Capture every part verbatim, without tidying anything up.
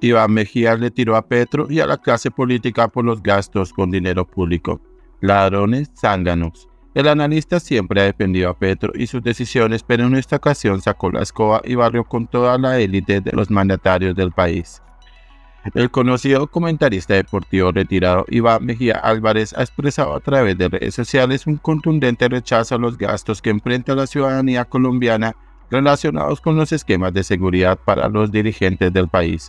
Iván Mejía le tiró a Petro y a la clase política por los gastos con dinero público. Ladrones, zánganos. El analista siempre ha defendido a Petro y sus decisiones, pero en esta ocasión sacó la escoba y barrió con toda la élite de los mandatarios del país. El conocido comentarista deportivo retirado Iván Mejía Álvarez ha expresado a través de redes sociales un contundente rechazo a los gastos que enfrenta la ciudadanía colombiana relacionados con los esquemas de seguridad para los dirigentes del país.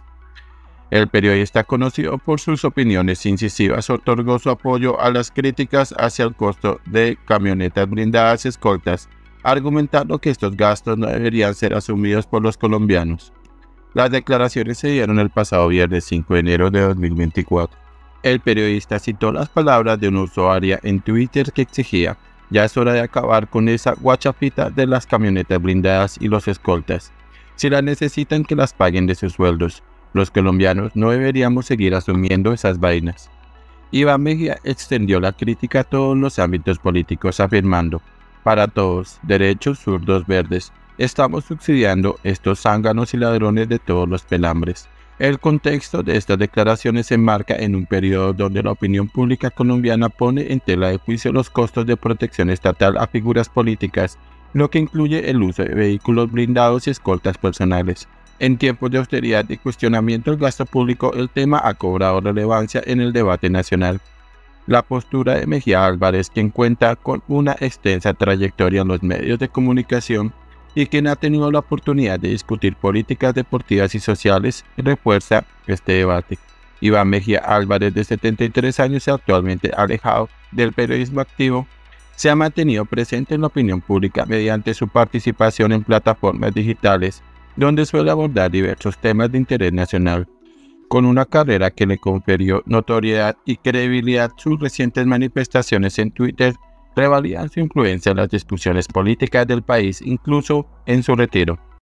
El periodista, conocido por sus opiniones incisivas, otorgó su apoyo a las críticas hacia el costo de camionetas blindadas y escoltas, argumentando que estos gastos no deberían ser asumidos por los colombianos. Las declaraciones se dieron el pasado viernes cinco de enero de dos mil veinticuatro. El periodista citó las palabras de una usuaria en Twitter que exigía: "Ya es hora de acabar con esa guachafita de las camionetas blindadas y los escoltas. Si las necesitan, que las paguen de sus sueldos. Los colombianos no deberíamos seguir asumiendo esas vainas". Iván Mejía extendió la crítica a todos los ámbitos políticos, afirmando: "Para todos, derechos, zurdos, verdes, estamos subsidiando estos zánganos y ladrones de todos los pelambres". El contexto de estas declaraciones se enmarca en un periodo donde la opinión pública colombiana pone en tela de juicio los costos de protección estatal a figuras políticas, lo que incluye el uso de vehículos blindados y escoltas personales. En tiempos de austeridad y cuestionamiento del gasto público, el tema ha cobrado relevancia en el debate nacional. La postura de Mejía Álvarez, quien cuenta con una extensa trayectoria en los medios de comunicación y quien ha tenido la oportunidad de discutir políticas deportivas y sociales, refuerza este debate. Iván Mejía Álvarez, de setenta y tres años y actualmente alejado del periodismo activo, se ha mantenido presente en la opinión pública mediante su participación en plataformas digitales, donde suele abordar diversos temas de interés nacional. Con una carrera que le confirió notoriedad y credibilidad, sus recientes manifestaciones en Twitter revalidan su influencia en las discusiones políticas del país, incluso en su retiro.